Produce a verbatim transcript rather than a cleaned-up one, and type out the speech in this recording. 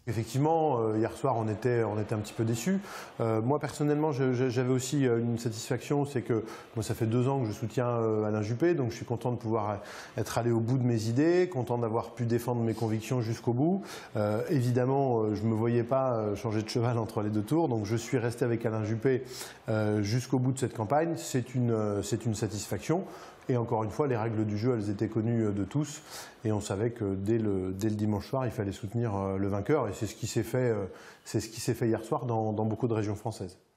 Effectivement, euh, hier soir, on était, on était un petit peu déçus. Euh, moi, personnellement, j'avais aussi une satisfaction, c'est que moi, ça fait deux ans que je soutiens euh, Alain Juppé, donc je suis content de pouvoir être allé au bout de mes idées, content d'avoir pu défendre mes convictions jusqu'au bout. Euh, évidemment, euh, je ne me voyais pas changer de cheval entre les deux tours, donc je suis resté avec Alain Juppé euh, jusqu'au bout de cette campagne. C'est une, euh, c'est une satisfaction. Et encore une fois, les règles du jeu, elles étaient connues de tous. Et on savait que dès le, dès le dimanche soir, il fallait soutenir le vainqueur. Et c'est ce qui s'est fait, c'est ce qui s'est fait hier soir dans, dans beaucoup de régions françaises.